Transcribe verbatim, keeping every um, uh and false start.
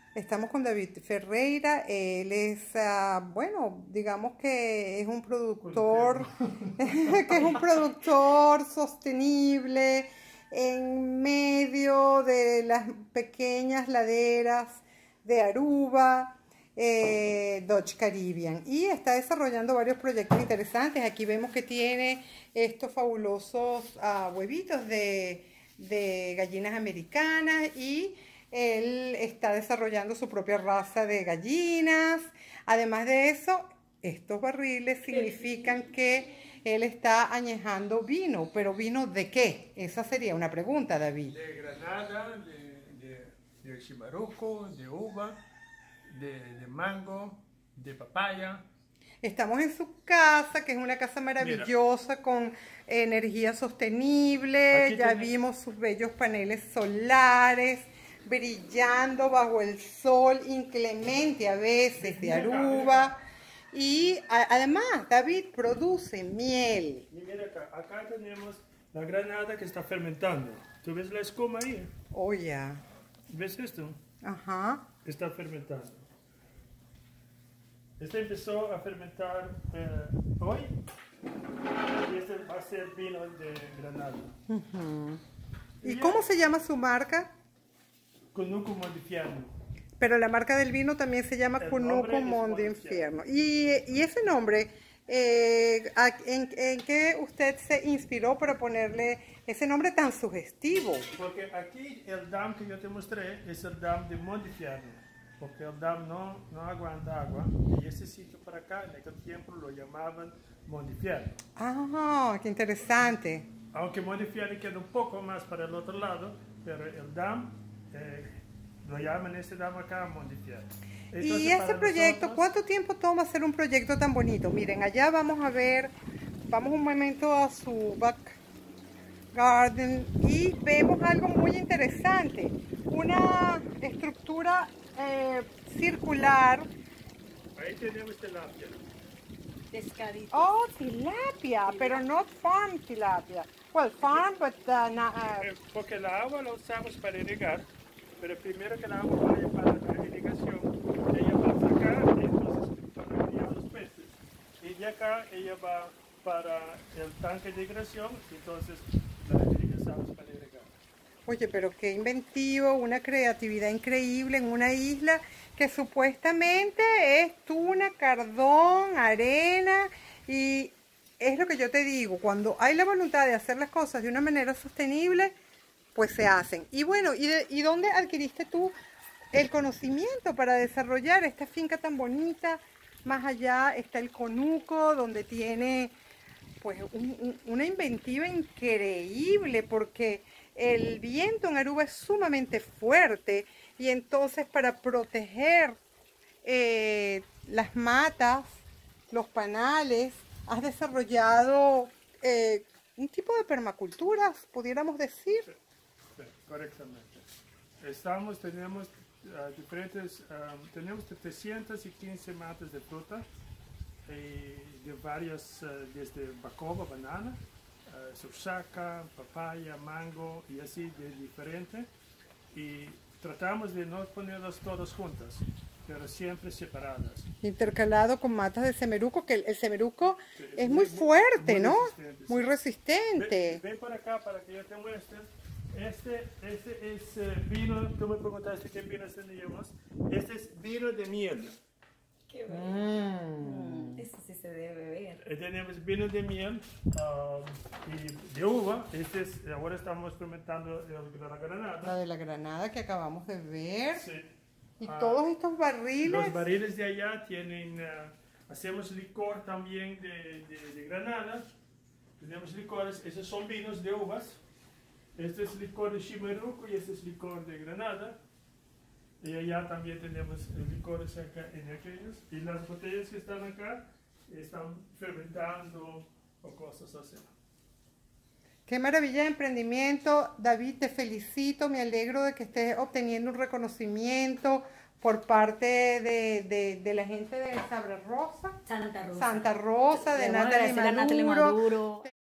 Estamos con David Ferreira. Él es, uh, bueno, digamos que es un productor, que es un productor sostenible en medio de las pequeñas laderas de Aruba, eh, Dutch Caribbean, y está desarrollando varios proyectos interesantes. Aquí vemos que tiene estos fabulosos uh, huevitos de, de gallinas americanas, y él está desarrollando su propia raza de gallinas. Además de eso, estos barriles significan que él está añejando vino. ¿Pero vino de qué? Esa sería una pregunta, David. De granada, de, de, de chimaruco, de uva, de, de mango, de papaya. Estamos en su casa, que es una casa maravillosa. Mira, con energía sostenible. Aquí ya tenés... vimos sus bellos paneles solares brillando bajo el sol inclemente a veces de Aruba. Y a, además David produce miel. Y mira acá, acá tenemos la granada que está fermentando. ¿Tú ves la espuma ahí? Oh, ya. Yeah. ¿Ves esto? Ajá. Está fermentando. Este empezó a fermentar eh, hoy. Y este va a ser vino de granada. Uh-huh. ¿Y cómo se llama su marca? Cunuco Mondinfierno. Pero la marca del vino también se llama Cunuco Mondinfierno. Y, y ese nombre, eh, ¿en, ¿en qué usted se inspiró para ponerle ese nombre tan sugestivo? Porque aquí el dam que yo te mostré es el dam de Mondinfierno, porque el dam no, no aguanta agua, y ese sitio para acá en aquel tiempo lo llamaban Mondinfierno. Ah, qué interesante. Aunque Mondinfierno queda un poco más para el otro lado, pero el dam Eh, lo llaman este dama acá Mondinfierno. Y este proyecto, nosotros, ¿cuánto tiempo toma hacer un proyecto tan bonito? Miren, allá vamos a ver, vamos un momento a su back garden y vemos algo muy interesante, una estructura eh, circular. Ahí tenemos tilapia. Pescadito. Oh, tilapia, pero no farm tilapia. Well, farm, but uh, not, uh... porque el agua la usamos para irrigar, pero primero que el agua vaya para la irrigación, ella va a sacar, entonces para criar los peces. Y de acá ella va para el tanque de irrigación, entonces la irrigamos para irrigar. Oye, pero qué inventivo, una creatividad increíble en una isla que supuestamente es tuna, cardón, arena, y es lo que yo te digo, cuando hay la voluntad de hacer las cosas de una manera sostenible, pues se hacen. Y bueno, ¿y, de, ¿y dónde adquiriste tú el conocimiento para desarrollar esta finca tan bonita? Más allá está el conuco, donde tiene pues un, un, una inventiva increíble, porque el viento en Aruba es sumamente fuerte, y entonces para proteger eh, las matas, los panales, has desarrollado eh, un tipo de permacultura, pudiéramos decir. Sí, sí, correctamente. Estamos, tenemos uh, diferentes, um, tenemos trescientas quince matas de fruta, eh, de varias, uh, desde bacoba, banana, uh, sursaca, papaya, mango y así de diferente. Y tratamos de no ponerlas todas juntas, pero siempre separadas. Intercalado con matas de semeruco, que el, el semeruco sí, es, es muy, muy fuerte, muy ¿no? Resistente, muy sí. resistente. Ven, ven por acá para que yo te muestre. Este, este es uh, vino, tú me preguntaste qué vino teníamos. Este es vino de miel. Qué bueno. Mm. Eso sí se debe beber. Eh, tenemos vino de miel um, y de uva. Este es, ahora estamos fermentando el de la granada. La de la granada que acabamos de ver. Sí. Y uh, todos estos barriles. Los barriles de allá tienen, uh, hacemos licor también de, de, de granada. Tenemos licores, esos son vinos de uvas. Este es licor de chimaruco y este es licor de granada. Y allá también tenemos licores acá en aquellos. Y las botellas que están acá están fermentando o cosas así. Qué maravilla de emprendimiento, David, te felicito, me alegro de que estés obteniendo un reconocimiento por parte de, de, de la gente de Sabra Rosa. Santa Rosa. Santa Rosa, de Natalie Maduro.